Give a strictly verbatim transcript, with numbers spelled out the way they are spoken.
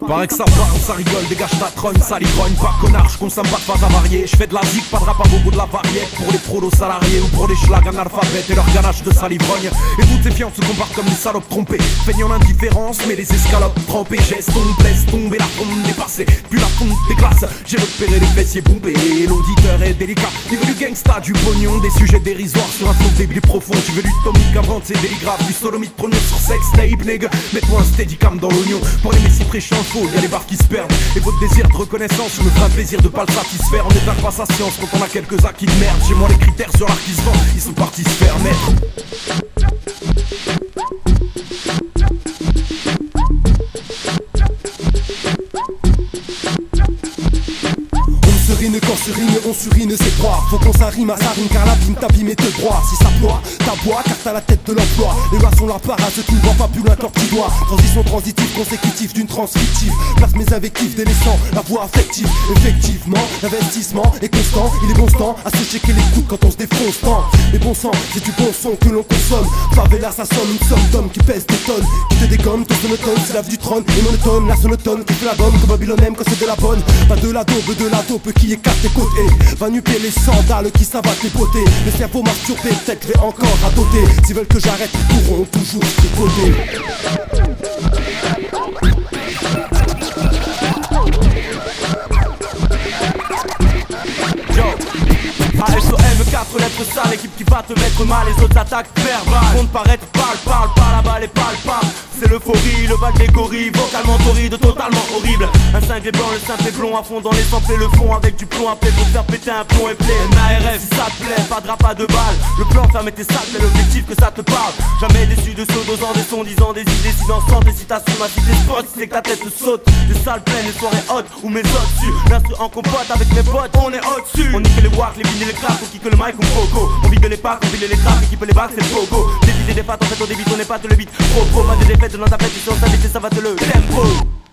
Paraît que ça parle, ça rigole, dégage ta trogne, ça l'igrogne. Pas connard, je consomme pas de phase avariée. Je fais de la zik, pas de rap à gogo de la variette. Pour les prolos salariés ou pour les schlags analphabètes et leur ganache de salivrogne. Et vous tes fiants se comparent comme des salopes trompées. Feignant l'indifférence, mais les escalopes trempées. Geste, tombe, laisse tomber la tombe dépassée. Puis la tombe des classes, j'ai repéré les fessiers bombés. L'auditeur est délicat, il veut du gangsta, du pognon. Des sujets dérisoires sur un fond débile profond. Tu veux du tomique avant de ces déligraphes. Du solomite premier sur sex tape, nègre. Mets-toi un steadicam dans l'oignon. Pour les messies prêchants faux, y'a les barres qui se perdent. Et votre désir de reconnaissance me fera un plaisir de pas le satisfaire. On éteint pas sa science quand on a quelques acquis de merde. Chez moi les critères sur l'art qui se vend, ils sont partis se faire mettre. Quand surine, on surine ses proies. Faut qu'on s'arrime à sa rime car l'abîme t'abîme et te broie. Si ça ploie, t'aboie car t'as la tête de l'emploi. Les lois sont la parade, tu ne vois pas plus loin que leur petit doigt. Transition transitive, consécutive d'une transe fictive. Place mes invectives, délaissant la voix affective. Effectivement, l'investissement est constant. Il est bon temps à se checker les coudes quand on se défonce tant. Les bons sang, c'est du bon son que l'on consomme. Favela, ça somme une somme d'hommes qui pèsent des tonnes. Qui te dégomme, ton sonotone, c'est lave du trône. Et monotone, la sonotone qui fait la gomme. Comme Babylone aime quand c'est de la bonne. Pas de la daube, de la dope qui écarte tes côtes. Et va nuper les sandales qui savatent les beautés. Le cerveau masturbé, peut-être vais encore à doter. S'ils veulent que j'arrête, ils pourront toujours tripoter. A S O M, quatre lettres sales, l'équipe qui va te mettre mal. Les autres attaques verbales vont te paraître parle, parle, parle, la balle et parle, parle. C'est l'euphorie, le bal des gorilles, vocalement torride, totalement horrible. Un cinglé blanc, le simple et blond, à fond dans les samples et le fond. Avec du plomb à paix pour faire péter un plomb et play. M A R F, si ça te plaît, pas de rap, pas de balle. Le plan ferme tes sacs, c'est l'objectif que ça te parle. Jamais déçu de ceux dosant des sons, disant des idées silençantes. Des citations, ma cité spot, c'est que ta tête te saute. Des salles pleines, des soirées hautes, où mes autres dessus. L'instru en compote avec mes potes, on est au-dessus. On nique les wacks, les vinyles, les claques, on kick le mic ou pogo. On vide les packs, on vide les cracks, équipe les bacs, c'est le pogo. Des vides et des pattes, en fait on débite, on n'est pas te le beat. Pro pro, pas de défaite, dans ta tête, si on s'invite, ça va te le tempo.